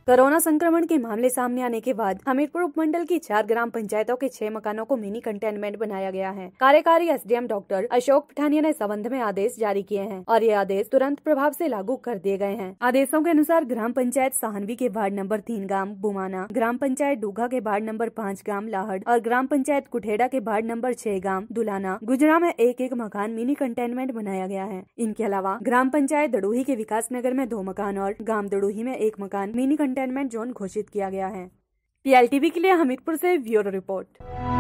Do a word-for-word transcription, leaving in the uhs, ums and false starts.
Corona संक्रमण के मामले सामने आने के बाद हमीरपुर उपमंडल की चार ग्राम पंचायतों के छह मकानों को मिनी कंटेनमेंट बनाया गया है। कार्यकारी एसडीएम डॉक्टर अशोक पठानिया ने संबंध में आदेश जारी किए हैं और ये आदेश तुरंत प्रभाव से लागू कर दिए गए हैं। आदेशों के अनुसार ग्राम पंचायत साहनवी के वार्ड नंबर तीन गांव बुमाना, ग्राम पंचायत डूघा के वार्ड नंबर पाँच गांव लाहड़ और ग्राम पंचायत कुठेड़ा के वार्ड नंबर छह गांव दुलाना गुजरा में एक एक मकान मिनी कंटेनमेंट बनाया गया है। इनके अलावा ग्राम पंचायत दड़ोही के विकास नगर में दो मकान और गांव दड़ोही में एक मकान मिनी कंटेनमेंट जोन घोषित किया गया है। पीएलटीवी के लिए हमीरपुर से ब्यूरो रिपोर्ट।